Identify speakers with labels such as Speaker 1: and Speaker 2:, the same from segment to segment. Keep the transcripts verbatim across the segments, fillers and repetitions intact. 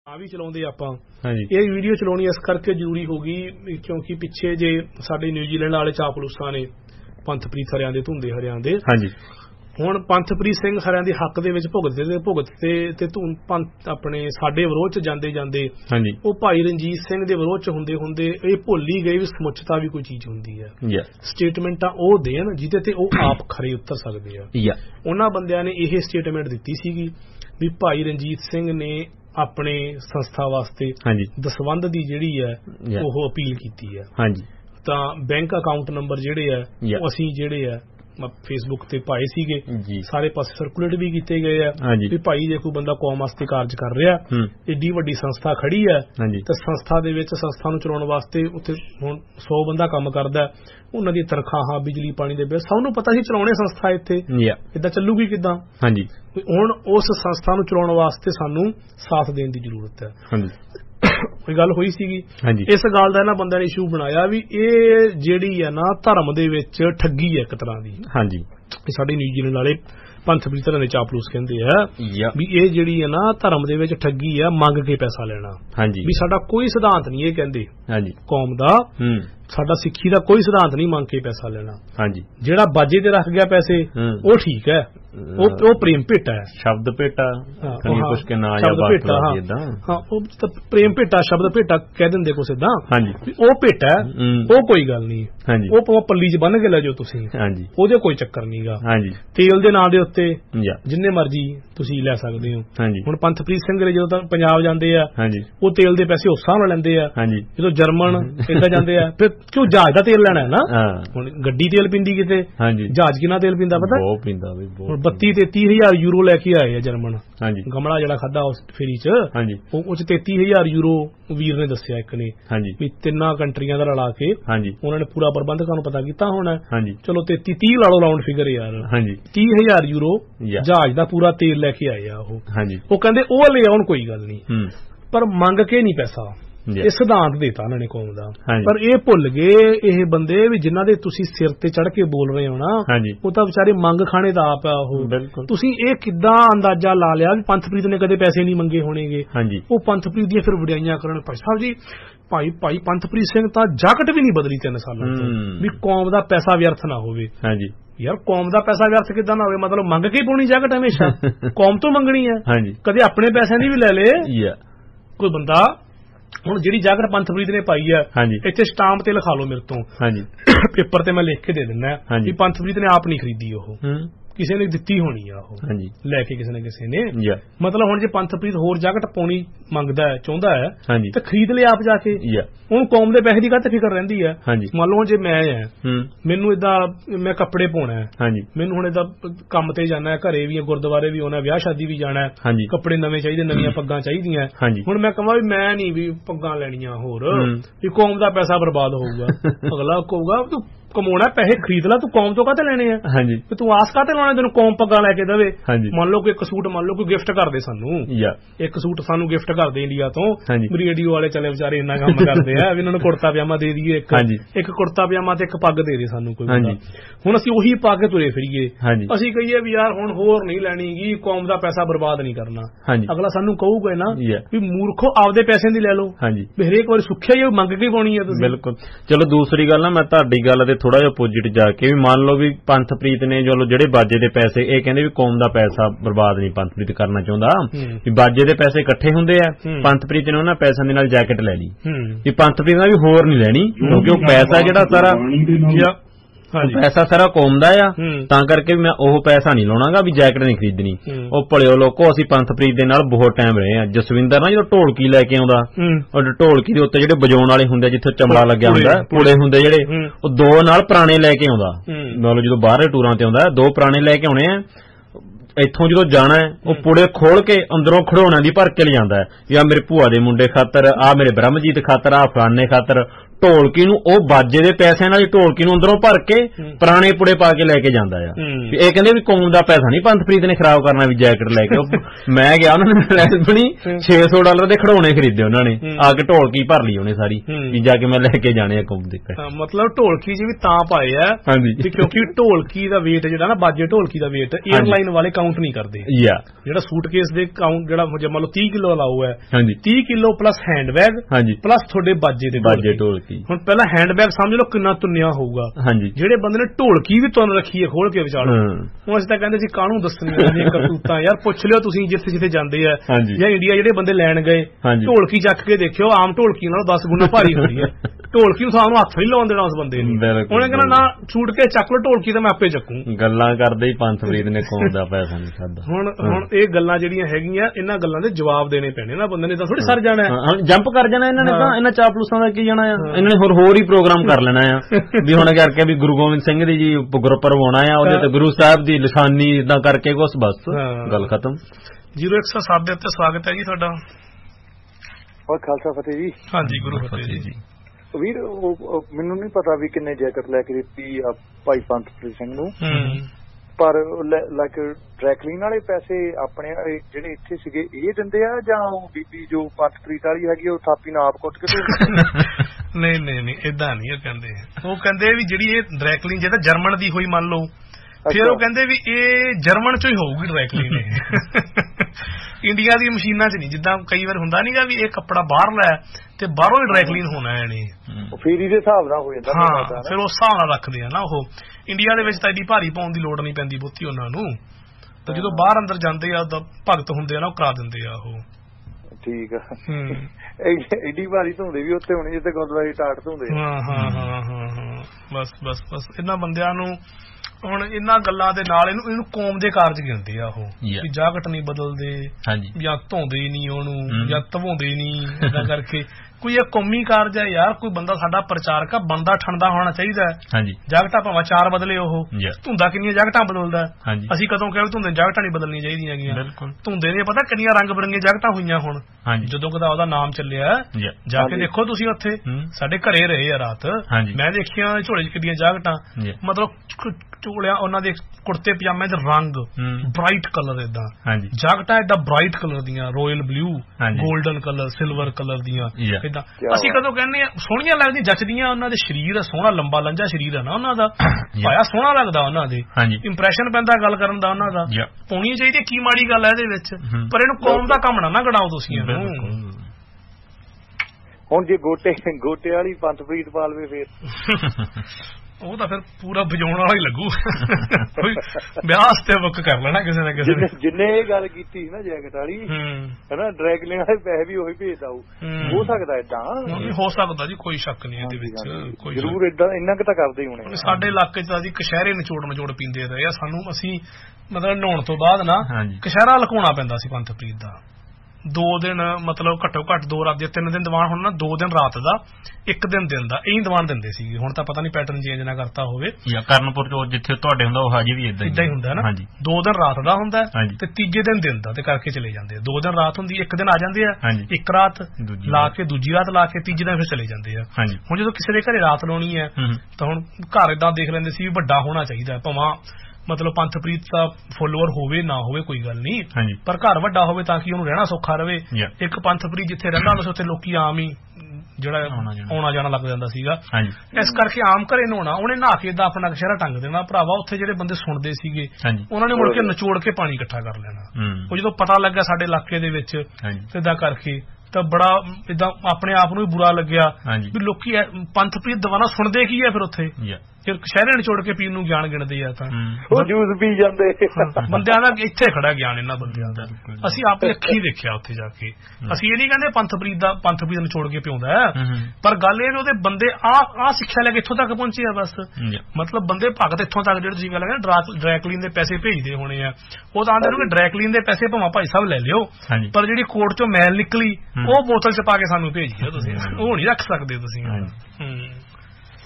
Speaker 1: ਵੀ ਚਲਾਉਂਦੇ ਆਪਾਂ ਇਹ ਵੀਡੀਓ ਚਲਾਉਣੀ ਇਸ ਕਰਕੇ ਜ਼ਰੂਰੀ ਹੋ ਗਈ ਕਿਉਂਕਿ ਪਿੱਛੇ ਜੇ ਸਾਡੇ ਨਿਊਜ਼ੀਲੈਂਡ ਵਾਲੇ ਚਾਪਲੂਸਾਂ ਨੇ ਪੰਥਪ੍ਰੀਤ ਹਰਿਆਂ ਦੇ ਧੁੰਦੇ ਹਰਿਆਂ ਦੇ ਹਾਂਜੀ ਹੁਣ ਪੰਥਪ੍ਰੀਤ ਸਿੰਘ ਹਰਿਆਂ ਦੇ ਹੱਕ ਦੇ ਵਿੱਚ ਭੁਗਤਦੇ ਤੇ ਭੁਗਤਦੇ ਤੇ ਧੁਨ ਪੰਥ ਆਪਣੇ ਸਾਡੇ ਵਿਰੋਧ ਚ ਜਾਂਦੇ ਜਾਂਦੇ ਉਹ ਭਾਈ ਰਣਜੀਤ ਸਿੰਘ ਦੇ ਵਿਰੋਧ ਚ ਹੁੰਦੇ ਹੁੰਦੇ ਇਹ ਭੁੱਲ ਹੀ ਗਏ ਵੀ ਸਮੁੱਚਤਾ ਵੀ ਕੋਈ ਚੀਜ਼ ਹੁੰਦੀ ਹੈ ਸਟੇਟਮੈਂਟਾਂ ਉਹ ਦੇਣ ਜਿਹਦੇ ਤੇ ਉਹ ਆਪ ਖਰੇ ਉਤਰ ਸਕਦੇ ਆ ਉਹਨਾਂ ਬੰਦਿਆਂ ਨੇ ਇਹ ਸਟੇਟਮੈਂਟ ਦਿੱਤੀ ਸੀਗੀ ਵੀ ਭਾਈ ਰਣਜੀਤ ਸਿੰਘ ਨੇ ਆਪਣੇ ਸੰਸਥਾ ਵਾਸਤੇ ਦਸਵੰਧ ਦੀ ਜਿਹੜੀ ਹੈ ਉਹ ਅਪੀਲ ਕੀਤੀ ਹੈ ਤਾਂ ਬੈਂਕ ਅਕਾਊਂਟ ਨੰਬਰ ਜਿਹੜੇ ਆ ਉਹ ਅਸੀਂ ਜਿਹੜੇ ਆ ਫੇਸਬੁੱਕ ਤੇ ਪਾਏ ਸੀਗੇ ਸਾਰੇ ਪਾਸੇ ਸਰਕੂਲੇਟ ਵੀ ਕੀਤੇ ਗਏ ਆ ਵੀ ਭਾਈ ਜੇ ਕੋਈ ਬੰਦਾ ਕੌਮ ਵਾਸਤੇ ਕਾਰਜ ਕਰ ਰਿਹਾ ਏਡੀ ਵੱਡੀ ਸੰਸਥਾ ਖੜੀ ਹੈ ਤੇ ਸੰਸਥਾ ਦੇ ਵਿੱਚ ਸੰਸਥਾ ਨੂੰ ਚਲਾਉਣ ਵਾਸਤੇ ਉੱਥੇ ਹੁਣ ਸੌ ਬੰਦਾ ਕੰਮ ਕਰਦਾ ਉਹਨਾਂ ਦੀ ਤਨਖਾਹਾਂ ਬਿਜਲੀ ਪਾਣੀ ਦੇ ਬਿੱਲ ਸਭ ਨੂੰ ਪਤਾ ਸੀ ਚਲਾਉਣੇ ਸੰਸਥਾ ਇੱਥੇ ਇਦਾਂ ਚੱਲੂਗੀ ਕਿਦਾਂ ਹੁਣ ਉਸ ਸੰਸਥਾ ਨੂੰ ਚਲਾਉਣ ਵਾਸਤੇ ਸਾਨੂੰ ਸਾਥ ਦੇਣ ਦੀ ਜ਼ਰੂਰਤ ਹੈ ਕੋਈ ਗੱਲ ਹੋਈ ਸੀਗੀ ਇਸ ਗੱਲ ਦਾ ਇਹਨਾਂ ਬੰਦਿਆਂ ਨੇ ਇਸ਼ੂ ਬਣਾਇਆ ਵੀ ਇਹ ਜਿਹੜੀ ਹੈ ਨਾ ਧਰਮ ਦੇ ਵਿੱਚ ਠੱਗੀ ਹੈ ਇੱਕ ਤਰ੍ਹਾਂ ਦੀ ਹਾਂਜੀ ਸਾਡੇ ਨਿਊਜ਼ੀਲੈਂਡ ਵਾਲੇ ਪੰਥਪ੍ਰੀਤ ਦੇ ਚਾਪਲੂਸ ਕਹਿੰਦੇ ਆ ਵੀ ਇਹ ਜਿਹੜੀ ਹੈ ਨਾ ਧਰਮ ਦੇ ਵਿੱਚ ਠੱਗੀ ਆ ਮੰਗ ਕੇ ਪੈਸਾ ਲੈਣਾ ਵੀ ਸਾਡਾ ਕੋਈ ਸਿਧਾਂਤ ਨਹੀਂ ਇਹ ਕਹਿੰਦੇ ਕੌਮ ਦਾ ਸਾਡਾ ਸਿੱਖੀ ਦਾ ਕੋਈ ਸਿਧਾਂਤ ਨਹੀਂ ਮੰਗ ਕੇ ਪੈਸਾ ਲੈਣਾ ਜਿਹੜਾ ਬਾਜੇ ਤੇ ਰੱਖ ਗਿਆ ਪੈਸੇ ਉਹ ਠੀਕ ਹੈ ਉਹ ਉਹ ਪ੍ਰੇਮ ਭੇਟਾ ਹੈ ਸ਼ਬਦ ਭੇਟਾ ਕੁਛ ਕੇ ਨਾ ਹਾਂ ਉਹ ਪ੍ਰੇਮ ਭੇਟਾ ਸ਼ਬਦ ਭੇਟਾ ਕਹਿ ਦਿੰਦੇ ਕੁਛ ਏਦਾਂ ਉਹ ਭੇਟਾ ਉਹ ਕੋਈ ਗੱਲ ਨਹੀਂ ਉਹ ਭਾਵੇਂ ਪੱਲੀ ਚ ਬੰਨ ਕੇ ਲੈ ਜਾਓ ਤੁਸੀਂ ਉਹਦੇ ਕੋਈ ਚੱਕਰ ਨਹੀਂਗਾ ਤੇਲ ਦੇ ਨਾਂ ਦੇ ਉੱਤੇ ਜਿੰਨੇ ਮਰਜੀ ਤੁਸੀਂ ਲੈ ਸਕਦੇ ਹੋ ਹੁਣ ਪੰਥਪ੍ਰੀਤ ਸਿੰਘ ਦੇ ਜਦੋਂ ਪੰਜਾਬ ਜਾਂਦੇ ਆ ਉਹ ਤੇਲ ਦੇ ਪੈਸੇ ਉਸ ਹਿਸਾਬ ਨਾਲ ਲੈਂਦੇ ਆ ਜਦੋਂ ਜਰਮਨ ਏਦਾਂ ਜਾਂਦੇ ਆ ਫਿਰ ਕਿਉਂ ਜਹਾਜ਼ ਦਾ ਤੇਲ ਲੈਣਾ ਹੈ ਨਾ ਹੁਣ ਗੱਡੀ ਤੇਲ ਪੀਂਦੀ ਕਿਤੇ ਜਹਾਜ਼ ਕਿੰਨਾ ਤੇਲ ਪੀਂਦਾ ਪਤਾ ਹੁਣ ਬੱਤੀ ਤੇਤੀ ਹਜ਼ਾਰ ਯੂਰੋ ਲੈ ਕੇ ਆਏ ਆ ਜਰਮਨ ਗਮਲਾ ਜਿਹੜਾ ਖਾਦਾ ਉਸ ਫੇਰੀ ਚ ਉਹ ਚ ਤੇਤੀ ਹਜ਼ਾਰ ਯੂਰੋ ਵੀਰ ਨੇ ਦੱਸਿਆ ਇੱਕ ਨੇ ਵੀ ਤਿੰਨਾਂ ਕੰਟਰੀਆਂ ਦਾ ਰਲਾ ਕੇ ਉਹਨਾਂ ਨੇ ਪੂਰਾ ਪ੍ਰਬੰਧਕਾਂ ਨੂੰ ਪਤਾ ਕੀਤਾ ਹੋਣਾ ਚਲੋ ਤੇਤੀ ਤੀਹ ਲਾ ਲਓ ਰਾਉਂਡ ਫਿਗਰ ਯਾਰ ਤੀਹ ਹਜ਼ਾਰ ਯੂਰੋ ਜਹਾਜ਼ ਦਾ ਪੂਰਾ ਤੇਲ ਲੈ ਕੇ ਆਏ ਆ ਉਹ ਉਹ ਕਹਿੰਦੇ ਉਹ ਲੈ ਆਉਣ ਕੋਈ ਗੱਲ ਨਹੀਂ ਪਰ ਮੰਗ ਕੇ ਨਹੀਂ ਪੈਸਾ ਇਹ ਸਿਧਾਂਤ ਦੇਤਾ ਉਹਨਾਂ ਨੇ ਕੌਮ ਦਾ ਪਰ ਇਹ ਭੁੱਲ ਗਏ ਇਹ ਬੰਦੇ ਵੀ ਜਿਨ੍ਹਾਂ ਦੇ ਤੁਸੀਂ ਸਿਰ ਤੇ ਚੜ ਕੇ ਬੋਲ ਰਹੇ ਹੋ ਨਾ ਉਹ ਤਾਂ ਵਿਚਾਰੇ ਮੰਗ ਖਾਣੇ ਦਾ ਆਪ ਆ ਉਹ ਤੁਸੀਂ ਇਹ ਕਿੱਦਾਂ ਅੰਦਾਜ਼ਾ ਲਾ ਲਿਆ ਵੀ ਪੰਥਪ੍ਰੀਤ ਨੇ ਕਦੇ ਪੈਸੇ ਨਹੀਂ ਮੰਗੇ ਹੋਣਗੇ ਉਹ ਪੰਥਪ੍ਰੀਤ ਦੀਆਂ ਫਿਰ ਵਡਿਆਈਆਂ ਕਰਨ ਭਾਈ ਸਾਹਿਬ ਜੀ ਭਾਈ ਭਾਈ ਪੰਥਪ੍ਰੀਤ ਸਿੰਘ ਤਾਂ ਜਾਕਟ ਵੀ ਨਹੀਂ ਬਦਲੀ ਤਿੰਨ ਸਾਲਾਂ ਤੋਂ ਵੀ ਕੌਮ ਦਾ ਪੈਸਾ ਵਿਅਰਥ ਨਾ ਹੋਵੇ ਯਾਰ ਕੌਮ ਦਾ ਪੈਸਾ ਵਿਅਰਥ ਕਿੱਦਾਂ ਨਾ ਹੋਵੇ ਮਤਲਬ ਮੰਗ ਕੇ ਪਾਉਣੀ ਜਾਕਟ ਹਮੇਸ਼ਾ ਕੌਮ ਤੋਂ ਮੰਗਣੀ ਹੈ ਕਦੇ ਆਪਣੇ ਪੈਸਿਆਂ ਦੀ ਵੀ ਲੈ ਲੇ ਕੋਈ ਬੰਦਾ ਹੁਣ ਜਿਹੜੀ ਜਾਕਟ ਪੰਥਪ੍ਰੀਤ ਨੇ ਪਾਈ ਆ ਇੱਥੇ ਸਟਾਂਪ ਤੇ ਲਿਖਾ ਲਓ ਮੇਰੇ ਤੋਂ ਪੇਪਰ ਤੇ ਮੈਂ ਲਿਖ ਕੇ ਦੇ ਦਿੰਦਾ ਵੀ ਪੰਥਪ੍ਰੀਤ ਨੇ ਆਪ ਨਹੀਂ ਖਰੀਦੀ ਉਹ ਕਿਸੇ ਨੇ ਦਿੱਤੀ ਹੋਣੀ ਆ ਉਹ ਲੈ ਕੇ ਕਿਸੇ ਨੇ ਕਿਸੇ ਨੇ ਮਤਲਬ ਹੁਣ ਜੇ ਪੰਥਪ੍ਰੀਤ ਹੋਰ ਜਾਕਟ ਪਾਉਣੀ ਮੰਗਦਾ ਹੈ ਚਾਹੁੰਦਾ ਹੈ ਤਾਂ ਖਰੀਦ ਲਿਆ ਆਪ ਜਾ ਕੇ ਹੁਣ ਕੌਮ ਦੇ ਪੈਸੇ ਦੀ ਕਾਹਤੇ ਫਿਕਰ ਰਹਿੰਦੀ ਹੈ ਮੰਨ ਲਓ ਜੇ ਮੈਂ ਹੈ ਮੈਨੂੰ ਏਦਾਂ ਮੈਂ ਕੱਪੜੇ ਪਾਉਣਾ ਹੈ ਮੈਨੂੰ ਹੁਣ ਏਦਾਂ ਕੰਮ ਤੇ ਜਾਣਾ ਹੈ ਘਰੇ ਵੀ ਗੁਰਦੁਆਰੇ ਵੀ ਆਉਣਾ ਵਿਆਹ ਸ਼ਾਦੀ ਵੀ ਜਾਣਾ ਕੱਪੜੇ ਨਵੇਂ ਚਾਹੀਦੇ ਨਵੀਆਂ ਪੱਗਾਂ ਚਾਹੀਦੀਆਂ ਹੁਣ ਮੈਂ ਕਹਾਂ ਵੀ ਮੈਂ ਨਹੀਂ ਵੀ ਪੱਗਾਂ ਲੈਣੀਆਂ ਹੋਰ ਵੀ ਕੌਮ ਦਾ ਪੈਸਾ ਬਰਬਾਦ ਹੋਊਗਾ ਅਗਲਾ ਕਹੂਗਾ ਤੂੰ ਕਮਾਉਣਾ ਪੈਸੇ ਖਰੀਦ ਲਾ ਤੂੰ ਕੌਮ ਤੋਂ ਕਾਹਤੇ ਲੈਣੇ ਆ ਤੂੰ ਆਸ ਕਾਹਤੇ ਲਾਉਣਾ ਤੈਨੂੰ ਕੌਮ ਪੱਗਾਂ ਲੈ ਕੇ ਦੇਵੇ ਮੰਨ ਲਓ ਕਿ ਇੱਕ ਸੂਟ ਮੰਨ ਲਓ ਕੋਈ ਗਿਫਟ ਕਰਦੇ ਸਾਨੂੰ ਇੱਕ ਸੂਟ ਸਾਨੂੰ ਗਿਫਟ ਕਰਦੇ ਇੰਡੀਆ ਤੋਂ ਰੇਡੀਓ ਵਾਲੇ ਚਲੇ ਵਿਚਾਰੇ ਇੰਨਾ ਕੰਮ ਕਰਦੇ ਆ ਵੀ ਇਹਨਾਂ ਨੂੰ ਕੁੜਤਾ ਪਜਾਮਾ ਦੇ ਦਈਏ ਇੱਕ ਇੱਕ ਕੁੜਤਾ ਪਜਾਮਾ ਤੇ ਇੱਕ ਪੱਗ ਦੇ ਦੇ ਸਾਨੂੰ ਕੋਈ ਹੁਣ ਅਸੀਂ ਉਹੀ ਪਾ ਕੇ ਤੁਰੇ ਫਿਰੀਏ ਅਸੀਂ ਕਹੀਏ ਵੀ ਯਾਰ ਹੁਣ ਹੋਰ ਨਹੀਂ ਲੈਣੀ ਗੀ ਕੌਮ ਦਾ ਪੈਸਾ ਬਰਬਾਦ ਨਹੀਂ ਕਰਨਾ ਅਗਲਾ ਸਾਨੂੰ ਕਹੂਗਾ ਨਾ ਵੀ ਮੂਰਖੋ ਆਪਦੇ ਪੈਸੇ ਦੀ ਲੈ ਲਓ ਵੀ ਹਰੇਕ ਵਾਰੀ ਸੁੱਖਿਆ ਹੀ ਮੰਗ ਕੇ ਪਾਉਣੀ ਆ ਤੁਸੀਂ ਬਿਲਕੁਲ ਚਲੋ ਦੂਸਰੀ ਗੱਲ ਨਾ ਮੈਂ ਤੁਹਾਡੀ ਗੱਲ ਤੇ ਥੋੜਾ ਜਿਹਾ ਅਪੋਜਿਟ ਜਾ ਕੇ ਵੀ ਮੰਨ ਲਓ ਵੀ ਪੰਥਪ੍ਰੀਤ ਨੇ ਚਲੋ ਜਿਹੜੇ ਬਾਜੇ ਦੇ ਪੈਸੇ ਇਹ ਕਹਿੰਦੇ ਵੀ ਕੌਮ ਦਾ ਪੈਸਾ ਬਰਬਾਦ ਨਹੀਂ ਪੰਥਪ੍ਰੀਤ ਕਰਨਾ ਚਾਹੁੰਦਾ ਵੀ ਬਾਜੇ ਦੇ ਪੈਸੇ ਇਕੱਠੇ ਹੁੰਦੇ ਆ ਪੰਥਪ੍ਰੀਤ ਨੇ ਉਹਨਾਂ ਪੈਸਿਆਂ ਦੇ ਨਾਲ ਜੈਕਟ ਲੈ ਲਈ ਵੀ ਪੰਥਪ੍ਰੀਤ ਨੇ ਵੀ ਹੋਰ ਨਹੀਂ ਲੈਣੀ ਕਿਉਂਕਿ ਉਹ ਪੈਸਾ ਜਿਹੜਾ ਸਾਰਾ ਪੈਸਾ ਸਾਰਾ ਕੌਮ ਦਾ ਆ ਤਾਂ ਕਰਕੇ ਮੈਂ ਉਹ ਪੈਸਾ ਨਹੀਂ ਲਾਉਣਾਗਾ ਵੀ ਜੈਕਟ ਨਹੀਂ ਖਰੀਦਣੀ ਉਹ ਭਲਿਓ ਲੋਕੋ ਅਸੀਂ ਪੰਥਪ੍ਰੀਤ ਦੇ ਨਾਲ ਬਹੁਤ ਟਾਈਮ ਰਹੇ ਆ ਜਸਵਿੰਦਰ ਨਾ ਜਦੋਂ ਢੋਲਕੀ ਲੈ ਕੇ ਆਉਂਦਾ ਉਹ ਢੋਲਕੀ ਦੇ ਉੱਤੇ ਜਿਹੜੇ ਵਜਾਉਣ ਵਾਲੇ ਹੁੰਦੇ ਜਿੱਥੇ ਚਮੜਾ ਲੱਗਿਆ ਹੁੰਦਾ ਪੂੜੇ ਹੁੰਦੇ ਜਿਹੜੇ ਉਹ ਦੋ ਨਾਲ ਪੁਰਾਣੇ ਲੈ ਕੇ ਆਉਂਦਾ ਮਤਲਬ ਜਦੋਂ ਬਾਹਰਲੇ ਟੂਰਾਂ ਤੇ ਆਉਂਦਾ ਦੋ ਪੁਰਾਣੇ ਲੈ ਕੇ ਆਉਣੇ ਆ ਇੱਥੋਂ ਜਦੋਂ ਜਾਣਾ ਉਹ ਪੁੜੇ ਖੋਲ ਕੇ ਅੰਦਰੋਂ ਖਿਡੌਣਿਆਂ ਦੀ ਭਰ ਕੇ ਲਿਜਾਂਦਾ ਵੀ ਆ ਮੇਰੇ ਭੂਆ ਦੇ ਮੁੰਡੇ ਖਾਤਰ ਆ ਮੇਰੇ ਬ੍ਰਹਮਜੀਤ ਖਾਤਰ ਆ ਫਲਾਨੇ ਖਾਤਰ
Speaker 2: ਢੋਲਕੀ ਨੂੰ ਉਹ ਬਾਜੇ ਦੇ ਪੈਸਿਆਂ ਨਾਲ ਢੋਲਕੀ ਨੂੰ ਅੰਦਰੋਂ ਭਰ ਕੇ ਪੁਰਾਣੇ ਪੁੜੇ ਪਾ ਕੇ ਲੈ ਕੇ ਜਾਂਦਾ ਆ। ਇਹ ਕਹਿੰਦੇ ਵੀ ਕੌਮ ਦਾ ਪੈਸਾ ਨਹੀਂ ਪੰਥਪ੍ਰੀਤ ਨੇ ਖਰਾਬ ਕਰਨਾ ਵੀ ਜੈਕਟ ਲੈ ਕੇ। ਮੈਂ ਗਿਆ ਉਹਨਾਂ ਨੇ ਲੈਸ ਬਣੀ ਛੇ ਸੌ ਡਾਲਰ ਦੇ ਖਿਡੌਣੇ ਖਰੀਦੇ ਉਹਨਾਂ ਨੇ, ਆ ਕੇ ਢੋਲਕੀ ਭਰ ਲਈ ਉਹਨੇ ਸਾਰੀ ਵੀ ਜਾ ਕੇ ਮੈਂ ਲੈ ਕੇ ਜਾਣੇ ਆ ਕੌਮ ਦੇ।
Speaker 1: ਮਤਲਬ ਢੋਲਕੀ ਜੀ ਵੀ ਤਾਂ ਪਾਏ ਆ ਕਿਉਂਕਿ ਢੋਲਕੀ ਦਾ weight ਜਿਹੜਾ ਨਾ ਬਾਜੇ ਢੋਲਕੀ ਦਾ weight 에ਅਰਲਾਈਨ ਵਾਲੇ ਕਾਊਂਟ ਨਹੀਂ ਕਰਦੇ। ਜਿਹੜਾ ਸੂਟਕੇਸ ਦੇ ਕਾਊਂਟ ਜਿਹੜਾ ਮੰਨ ਲਓ ਤੀਹ ਕਿਲੋ ਅਲਾਓ ਹੈ, ਤੀਹ ਕਿਲੋ ਪਲੱਸ ਹੈਂਡਬੈਗ ਪਲੱਸ ਤੁਹਾਡੇ ਬਾਜੇ ਦੇ ਬਾਜੇ ਢੋਲਕੀ। ਹੁਣ ਪਹਿਲਾਂ ਹੈਂਡਬੈਗ ਸਮਝ ਲਓ ਕਿੰਨਾ ਤੁੰਨਿਆ ਹੋਊਗਾ। ਜਿਹੜੇ ਬੰਦੇ ਨੇ ਢੋਲਕੀ ਵੀ ਤੁੰਨ ਰੱਖੀ ਹੈ ਖੋਲ ਕੇ ਵਿਚਾਲ, ਹੁਣ ਅਸੀਂ ਤਾਂ ਕਹਿੰਦੇ ਸੀ ਕਾਹਨੂੰ ਦੱਸਣੀਆਂ ਕਰਤੂਤਾਂ ਯਾਰ, ਪੁੱਛ ਲਿਓ ਤੁਸੀਂ ਜਿੱਥੇ ਜਿੱਥੇ ਜਾਂਦੇ ਆ ਜਾਂ ਇੰਡੀਆ ਜਿਹੜੇ ਬੰਦੇ ਲੈਣ ਗਏ ਢੋਲਕੀ ਚੱਕ ਕੇ ਦੇਖਿਓ ਆਮ ਢੋਲਕੀ ਨਾਲੋਂ ਦਸ ਗੁਣਾ ਭਾਰੀ ਹੁੰਦੀ ਹੈ। ਢੋਲਕੀ ਨੂੰ ਸਾਨੂੰ ਹੱਥ ਨਹੀਂ ਲਾਉਣ ਦੇਣਾ ਉਸ ਬੰਦੇ ਨੂੰ, ਉਹਨੇ ਕਹਿੰਦਾ ਨਾ ਛੂਟ ਕੇ ਚੱਕ ਲਓ ਢੋਲਕੀ ਤਾਂ ਮੈਂ ਆਪੇ ਚੱਕੂ।
Speaker 2: ਗੱਲਾਂ ਕਰਦੇ ਹੀ ਪੰਥਪ੍ਰੀਤ ਨੇ ਕੌਮ ਦਾ ਪੈਸਾ ਨਹੀਂ ਖਾਦਾ।
Speaker 1: ਹੁਣ ਹੁਣ ਇਹ ਗੱਲਾਂ ਜਿਹੜੀਆਂ ਹੈਗੀਆਂ ਇਹਨਾਂ ਗੱਲਾਂ ਦੇ ਜਵਾਬ ਦੇਣੇ ਪੈਣੇ ਨਾ ਬੰਦੇ ਨੇ, ਤਾਂ ਥੋੜੀ ਸਰ ਜਾਣਾ
Speaker 2: ਜੰਪ ਕਰ ਜਾਣਾ ਇਹਨਾਂ ਨੇ, ਤਾਂ ਇਹਨਾਂ ਚਾਪਲੂਸਾਂ ਦਾ ਕੀ ਜਾਣਾ ਆ। ਇਹਨਾਂ ਨੇ ਹੋਰ ਹੋਰ ਹੀ ਪ੍ਰੋਗਰਾਮ ਕਰ ਲੈਣਾ ਆ ਵੀ ਹੁਣ ਕਰਕੇ ਵੀ ਗੁਰੂ ਗੋਬਿੰਦ ਸਿੰਘ ਦੀ ਜੀ ਗੁਰਪੁਰਬ ਹੋਣਾ ਆ, ਉਹਦੇ ਤੇ ਗੁਰੂ ਸਾਹਿਬ ਦੀ ਨਿਸ਼ਾਨੀ ਇਦਾਂ ਕਰਕੇ ਕੁਛ ਬਸ ਗੱਲ ਖਤਮ।
Speaker 1: ਜ਼ੀਰੋ ਇੱਕ ਸੌ ਸੱਤ ਦੇ ਉੱਤੇ ਸਵਾਗਤ ਹੈ ਜੀ ਤੁਹਾਡਾ।
Speaker 3: ਹੋਰ ਖਾਲਸਾ ਫਤਿਹ ਜੀ।
Speaker 1: ਹਾਂਜੀ ਗੁਰੂ ਫਤਿਹ ਜੀ।
Speaker 3: ਵੀਰ ਮੈਨੂੰ ਨਹੀਂ ਪਤਾ ਵੀ ਕਿੰਨੇ ਜੈਕਟ ਲੈ ਕੇ ਦਿੱਤੀ ਆ ਭਾਈ ਪੰਥਪ੍ਰੀਤ ਸਿੰਘ ਨੂੰ, ਪਰ ਲਾਈਕ ਡਰੈਕਲਿਨ ਵਾਲੇ ਪੈਸੇ ਆਪਣੇ ਜਿਹੜੇ ਇੱਥੇ ਸੀਗੇ ਇਹ ਦਿੰਦੇ ਆ ਜਾਂ ਉਹ ਬੀਬੀ ਜੋ ਪੰਥਪ੍ਰੀਤ ਵਾਲੀ ਹੈਗੀ ਉਹ ਥਾਪੀ ਨਾਲ ਆਪ ਕੁੱਟ ਕੇ?
Speaker 1: ਨਹੀਂ ਨਹੀਂ ਨਹੀਂ ਏਦਾਂ ਨਹੀਂ ਉਹ ਕਹਿੰਦੇ। ਉਹ ਕਹਿੰਦੇ ਵੀ ਜਿਹੜੀ ਇਹ ਡਰੈਕਲਿਨ ਜੇ ਤਾਂ ਜਰਮਨ ਦੀ ਹੋਈ ਮੰਨ ਲਓ, ਫਿਰ ਉਹ ਕਹਿੰਦੇ ਵੀ ਇਹ ਜਰਮਨ ਚੋਂ ਹੀ ਹੋਊਗੀ ਡਰੈਕਲਿਨ, ਇੰਡੀਆ ਦੀ ਮਸ਼ੀਨਾਂ ਚ ਨਹੀਂ। ਜਿੱਦਾਂ ਕਈ ਵਾਰ ਹੁੰਦਾ ਨੀਗਾ ਵੀ ਇਹ ਕੱਪੜਾ ਬਾਹਰ ਲੈ ਤੇ ਬਾਹਰੋਂ ਹੀ ਡਰਾਈਕਲੀਨ ਹੋਣਾ ਇਹਨੇ,
Speaker 3: ਫਿਰ ਇਹਦੇ ਹਿਸਾਬ ਨਾਲ ਹੋ ਜਾਂਦਾ।
Speaker 1: ਹਾਂ ਫਿਰ ਉਸ ਹਿਸਾਬ ਨਾਲ ਰੱਖਦੇ ਆ ਨਾ ਉਹ। ਇੰਡੀਆ ਦੇ ਵਿੱਚ ਤਾਂ ਐਡੀ ਭਾਰੀ ਪਾਉਣ ਦੀ ਲੋੜ ਨਹੀਂ ਪੈਂਦੀ ਬਹੁਤੀ ਉਹਨਾਂ ਨੂੰ, ਤਾਂ ਜਦੋਂ ਬਾਹਰ ਅੰਦਰ ਜਾਂਦੇ ਆ ਤਾਂ ਭਗਤ ਹੁੰਦੇ ਆ ਨਾ ਉਹ ਕਰਾ ਦਿੰਦੇ ਆ ਉਹ।
Speaker 3: ਠੀਕ ਆ, ਐਡੀ ਭਾਰੀ ਧੋਂਦੇ ਵੀ ਉੱਥੇ ਹੋਣੇ ਜਿੱਥੇ ਗੁਰਦੁਆਰੇ ਟਾਟ ਧੋਂਦੇ।
Speaker 1: ਹਾਂ ਹਾਂ ਹਾਂ ਹਾਂ ਹਾਂ ਬਸ ਬਸ ਬਸ ਇਹਨਾਂ ਬੰਦਿਆਂ ਨੂੰ ਹੁਣ ਇਹਨਾਂ ਗੱਲਾਂ ਦੇ ਨਾਲ ਇਹਨੂੰ ਇਹਨੂੰ ਕੌਮ ਦੇ ਕਾਰਜ ਗਿਣਦੇ ਆ ਉਹ, ਵੀ ਜਾਕਟ ਨਹੀਂ ਬਦਲਦੇ ਜਾਂ ਧੋਂਦੇ ਨਹੀਂ ਉਹਨੂੰ ਜਾਂ ਧਵਾਉਂਦੇ ਨਹੀਂ, ਏਦਾਂ ਕਰਕੇ ਕੋਈ ਇਹ ਕੌਮੀ ਕਾਰਜ ਹੈ ਯਾਰ। ਕੋਈ ਬੰਦਾ ਸਾਡਾ ਪ੍ਰਚਾਰਕ ਆ, ਬੰਦਾ ਠੰਡਾ ਹੋਣਾ ਚਾਹੀਦਾ ਹੈ। ਜਾਕਟਾਂ ਭਾਵੇਂ ਚਾਰ ਬਦਲੇ ਉਹ, ਧੁੰਦਾ ਕਿੰਨੀਆਂ ਜਾਕਟਾਂ ਬਦਲਦਾ। ਅਸੀਂ ਕਦੋਂ ਕਿਹਾ ਧੁੰਦੇ ਜਾਕਟਾਂ ਨਹੀਂ ਬਦਲਣੀਆਂ ਚਾਹੀਦੀਆਂ ਹੈਗੀਆਂ। ਧੁੰਦੇ ਨੇ ਪਤਾ ਕਿੰਨੀਆਂ ਰੰਗ ਬਿਰੰਗੀਆਂ ਜਾਕਟਾਂ ਹੋਈਆਂ ਹੁਣ, ਜਦੋਂ ਕਦਾ ਉਹਦਾ ਨਾਮ ਚੱਲਿਆ ਜਾ ਕੇ ਦੇਖੋ ਤੁਸੀਂ। ਉੱਥੇ ਸਾਡੇ ਘਰੇ ਰਹੇ ਆ ਰਾਤ, ਮੈਂ ਦੇਖਿਆ ਝੋਲੇ ਚ ਕਿੰਨੀਆਂ ਜਾਕਟਾਂ, ਮਤਲਬ ਝੋਲਿਆਂ ਉਹਨਾਂ ਦੇ ਕੁੜਤੇ ਪਜਾਮੇ ਦੇ ਰੰਗ ਬ੍ਰਾਈਟ ਕਲਰ, ਏਦਾਂ ਜਾਕਟਾਂ ਏਦਾਂ ਬ੍ਰਾਈਟ ਕਲਰ ਦੀਆਂ, royal blue, golden colour, silver colour ਦੀਆਂ। ਅਸੀਂ ਕਦੋਂ ਕਹਿੰਦੇ ਆ ਸੋਹਣੀਆਂ ਲੱਗਦੀਆਂ, ਜੱਚਦੀਆਂ, ਉਹਨਾਂ ਦੇ ਸਰੀਰ ਸੋਹਣਾ ਲੰਬਾ ਲੰਜਾ ਸਰੀਰ ਹੈ ਨਾ ਉਹਨਾਂ ਦਾ, ਪਾਇਆ ਸੋਹਣਾ ਲੱਗਦਾ ਉਹਨਾਂ ਦੇ, ਇੰਪ੍ਰੈਸ਼ਨ ਪੈਂਦਾ ਗੱਲ ਕਰਨ ਦਾ ਉਹਨਾਂ ਦਾ। ਪਾਉਣੀ ਚਾਹੀਦੀ, ਕੀ ਮਾੜੀ ਗੱਲ ਹੈ ਇਹਦੇ ਵਿੱਚ? ਪਰ ਇਹਨੂੰ ਕੌਮ ਦਾ ਕੰਮ ਨਾ ਨਾ ਗਣਾਓ ਤੁਸੀਂ ਇਹਨੂੰ।
Speaker 3: ਹੁਣ ਜੇ ਗੋਟੇ ਗੋਟੇ ਵਾਲੀ ਪੰਥਪ੍ਰੀਤ ਪਾ ਲਵੇ ਫੇਰ
Speaker 1: ਉਹ ਤਾਂ ਫਿਰ ਪੂਰਾ ਵਜਾਉਣ ਵਾਲਾ ਹੀ ਲੱਗੂ। ਵਿਆਹ ਤੇ ਬੁੱਕ ਕਰ ਲੈਣਾ ਕਿਸੇ ਨਾ ਕਿਸੇ ਨੇ। ਜਿੰਨੇ ਇਹ ਗੱਲ ਕੀਤੀ ਸੀ ਨਾ ਜੈਕਟ ਵਾਲੀ ਹਨਾ, ਡਰੈਕਲਿਨ ਵਾਲੇ ਪੈਸੇ ਵੀ ਉਹੀ ਭੇਜਦਾ ਹੋ ਸਕਦਾ ਏਦਾਂ ਹੋ ਸਕਦਾ ਜੀ, ਕੋਈ ਸ਼ੱਕ ਨਹੀਂ ਇਹਦੇ ਵਿੱਚ। ਕੋਈ ਜ਼ਰੂਰ ਏਦਾਂ ਇੰਨਾ ਕੁ ਤਾਂ ਕਰਦੇ ਹੀ ਹੋਣੇ। ਸਾਡੇ ਇਲਾਕੇ ਚ ਤਾਂ ਜੀ ਕਸ਼ਹਿਰੇ ਨਿਚੋੜ ਨਿਚੋੜ ਪੀਂਦੇ ਰਹੇ ਆ। ਸਾਨੂੰ ਅਸੀਂ ਮਤਲਬ ਨਹਾਉਣ ਤੋਂ ਬਾਅਦ ਨਾ ਕਸ਼ਹਿਰਾ ਲੁਕਾਉਣਾ ਪੈਂਦਾ ਸੀ ਪੰਥਪ੍ਰੀਤ ਦਾ। ਦੋ ਦਿਨ ਮਤਲਬ ਘੱਟੋ ਘੱਟ ਦੋ ਰਾਤ ਦੇ ਤਿੰਨ ਦਿਨ ਦੀਵਾਨ ਹੋਣਾ, ਦੋ ਦਿਨ ਰਾਤ ਦਾ, ਇੱਕ ਦਿਨ ਦਿਨ ਦਾ, ਇਹੀ ਦੀਵਾਨ ਦਿੰਦੇ ਸੀਗੇ। ਹੁਣ ਤਾਂ ਪਤਾ ਨਹੀਂ ਪੈਟਰਨ ਚੇਂਜ ਨਾ ਕਰਤਾ ਹੋਵੇ।
Speaker 2: ਕਰਨਪੁਰ ਚ ਜਿੱਥੇ ਤੁਹਾਡੇ ਹੁੰਦਾ ਉਹ ਹਾਜੀ ਵੀ ਏਦਾਂ
Speaker 1: ਹੀ ਹੁੰਦਾ ਨਾ। ਦੋ ਦਿਨ ਰਾਤ ਦਾ ਹੁੰਦਾ ਤੇ ਤੀਜੇ ਦਿਨ ਦਿਨ ਦਾ, ਤੇ ਕਰਕੇ ਚਲੇ ਜਾਂਦੇ ਆ। ਦੋ ਦਿਨ ਰਾਤ ਹੁੰਦੀ, ਇੱਕ ਦਿਨ ਆ ਜਾਂਦੇ ਆ, ਇੱਕ ਰਾਤ ਲਾ ਕੇ ਦੂਜੀ ਰਾਤ ਲਾ ਕੇ ਤੀਜੇ ਦਿਨ ਫਿਰ ਚਲੇ ਜਾਂਦੇ ਆ। ਹੁਣ ਜਦੋਂ ਕਿਸੇ ਦੇ ਘਰੇ ਰਾਤ ਲਾਉਣੀ ਹੈ ਤਾਂ ਹੁਣ ਘਰ ਏਦਾਂ ਦੇਖ ਲੈਂਦੇ ਸੀ ਵੀ ਵੱਡਾ ਹੋਣਾ ਚਾਹੀਦਾ, ਭਾਵਾਂ ਮਤਲਬ ਪੰਥਪ੍ਰੀਤ ਦਾ ਫੋਲੋਅਰ ਹੋਵੇ ਨਾ ਹੋਵੇ ਕੋਈ ਗੱਲ ਨਹੀਂ, ਪਰ ਘਰ ਵੱਡਾ ਹੋਵੇ ਤਾਂ ਕਿ ਉਹਨੂੰ ਰਹਿਣਾ ਸੌਖਾ ਰਵੇ। ਇੱਕ ਪੰਥਪ੍ਰੀਤ ਜਿੱਥੇ ਰਹਿੰਦਾ ਹੁੰਦਾ ਉੱਥੇ ਲੋਕੀ ਆਮ ਹੀ ਜਿਹੜਾ ਆਉਣਾ ਜਾਣਾ ਲੱਗ ਜਾਂਦਾ ਸੀਗਾ। ਇਸ ਕਰਕੇ ਆਮ ਘਰੇ ਨਹਾਉਣਾ, ਉਹਨੇ ਨਹਾ ਕੇ ਏਦਾਂ ਆਪਣਾ ਕਸ਼ਹਿਰਾ ਟੰਗ ਦੇਣਾ ਭਰਾਵਾ। ਉੱਥੇ ਜਿਹੜੇ ਬੰਦੇ ਸੁਣਦੇ ਸੀਗੇ ਉਹਨਾਂ ਨੇ ਮੁੜ ਕੇ ਨਿਚੋੜ ਕੇ ਪਾਣੀ ਇਕੱਠਾ ਕਰ ਲੈਣਾ। ਉਹ ਜਦੋਂ ਪਤਾ ਲੱਗਾ ਸਾਡੇ ਇਲਾਕੇ ਦੇ ਵਿੱਚ ਏਦਾਂ ਕਰਕੇ ਤਾਂ ਬੜਾ ਏਦਾਂ ਆਪਣੇ ਆਪ ਨੂੰ ਵੀ ਬੁਰਾ ਲੱਗਿਆ ਵੀ ਲੋਕੀ ਪੰਥਪ੍ਰੀਤ ਦੀਵਾਨਾ ਸੁਣਦੇ ਕੀ ਹੈ। ਫਿਰ ਉੱਥੇ ਫਿਰ ਕਸ਼ਹਿਰੇ ਨਿਚੋੜ ਕੇ ਪੀਣ ਨੂੰ ਗਿਆਨ ਗਿਣਦੇ ਆ, ਤਾਂ
Speaker 3: ਉਹ ਜੂਸ ਪੀ ਜਾਂਦੇ
Speaker 1: ਬੰਦਿਆਂ ਦਾ। ਇੱਥੇ ਖੜਾ ਗਿਆਨ ਇਹਨਾਂ ਬੰਦਿਆਂ ਦਾ, ਅਸੀਂ ਆਪੇ ਅੱਖੀਂ ਦੇਖਿਆ ਉੱਥੇ ਜਾ ਕੇ। ਅਸੀਂ ਇਹ ਨਹੀਂ ਕਹਿੰਦੇ ਪੰਥਪ੍ਰੀਤ ਦਾ ਪੰਥਪ੍ਰੀਤ ਨਿਚੋੜ ਕੇ ਪਿਉਂਦਾ, ਪਰ ਗੱਲ ਇਹ ਵੀ ਉਹਦੇ ਬੰਦੇ ਆ ਆ ਸਿੱਖਿਆ ਲੈ ਕੇ ਇੱਥੋਂ ਤੱਕ ਪਹੁੰਚੇ ਆ ਬਸ। ਮਤਲਬ ਬੰਦੇ ਭਗਤ ਇੱਥੋਂ ਤੱਕ ਜਿਹੜੇ ਤੁਸੀਂ ਗੱਲ ਕਹਿੰਦੇ ਡਰੈਕਲੀਨ ਦੇ ਪੈਸੇ ਭੇਜਦੇ ਹੋਣੇ ਆ, ਉਹ ਤਾਂ ਆਂਦੇ ਕਿ ਡਰੈਕਲੀਨ ਦੇ ਪੈਸੇ ਭਾਵੇਂ ਭਾਈ ਸਾਹਿਬ ਲੈ ਲਿਓ, ਪਰ ਜਿਹੜੀ ਕੋਰਟ ਚੋਂ ਮੈਲ ਨਿਕਲੀ ਉਹ ਬੋਤਲ ਚ ਪਾ ਕੇ ਸਾਨੂੰ ਭੇਜ ਦਿਓ ਤੁਸੀਂ, ਉਹ ਨਹੀਂ ਰੱਖ ਸਕਦੇ ਤੁਸੀਂ।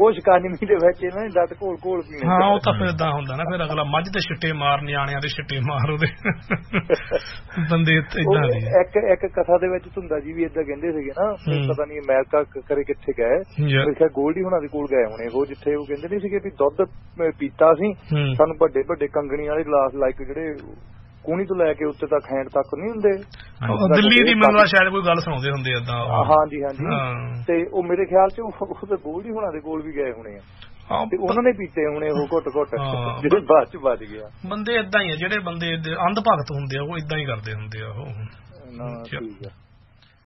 Speaker 3: ਉਹ ਸ਼ਿਕਾਨਵੀ ਦੇ ਵਿੱਚ ਇਹਨਾਂ ਨੇ ਡੱਟ ਘੋਲ ਘੋਲ ਪੀਣੇ।
Speaker 1: ਹਾਂ ਉਹ ਤਾਂ ਫਿਰ ਏਦਾਂ ਹੁੰਦਾ ਨਾ, ਫਿਰ ਅਗਲਾ ਮੱਝ ਦੇ ਛਿੱਟੇ ਮਾਰ, ਨਿਆਣਿਆਂ ਦੇ ਛਿੱਟੇ ਮਾਰ, ਉਹਦੇ ਬੰਦੇ ਏਦਾਂ ਦੇ।
Speaker 3: ਇੱਕ ਇੱਕ ਕਥਾ ਦੇ ਵਿੱਚ ਧੁੰਦਾ ਜੀ ਵੀ ਏਦਾਂ ਕਹਿੰਦੇ ਸੀਗੇ ਨਾ, ਪਤਾ ਨਹੀਂ ਅਮਰੀਕਾ ਕਰੇ ਕਿੱਥੇ ਗਏ, ਮੇਰੇ ਖਿਆਲ ਗੋਲਡੀ ਹੁਣਾਂ ਦੇ ਕੋਲ ਗਏ ਹੋਣੇ ਉਹ, ਜਿੱਥੇ ਉਹ ਕਹਿੰਦੇ ਨਹੀਂ ਸੀਗੇ ਵੀ ਦੁੱਧ ਪੀਤਾ ਸੀ, ਸਾਨੂੰ ਵੱਡੇ ਵੱਡੇ ਕੰਗਣੀ ਵਾਲੇ ਗਲਾਸ ਲਾਈਕ ਜਿਹੜੇ ਕੂਣੀ ਤੋਂ ਲੈ ਕੇ ਉੱਤੇ ਤੱਕ ਹੈਂਡ ਤੱਕ ਨਹੀਂ ਹੁੰਦੇ,
Speaker 1: ਦਿੱਲੀ ਦੀ ਮੈਨੂੰ ਸ਼ਾਇਦ ਕੋਈ ਗੱਲ ਸੁਣਾਉਂਦੇ ਹੁੰਦੇ ਏਦਾਂ।
Speaker 3: ਹਾਂਜੀ ਹਾਂਜੀ, ਤੇ ਉਹ ਮੇਰੇ ਖਿਆਲ ਚ ਉਹ ਤੇ ਗੋਲਡੀ ਹੁਣਾਂ ਦੇ ਕੋਲ ਵੀ ਗਏ ਹੋਣੇ ਆ, ਤੇ ਉਹਨਾਂ ਨੇ ਪੀਤੇ ਹੋਣੇ ਉਹ ਘੁੱਟ ਘੁੱਟ, ਜਿਹੜੇ ਬਾਅਦ ਚ ਬਚ ਗਿਆ।
Speaker 1: ਬੰਦੇ ਏਦਾਂ ਹੀ ਆ, ਜਿਹੜੇ ਬੰਦੇ ਅੰਧ ਭਗਤ ਹੁੰਦੇ ਆ ਉਹ ਏਦਾਂ ਹੀ ਕਰਦੇ ਹੁੰਦੇ ਆ ਉਹ।
Speaker 3: ਠੀਕ ਆ।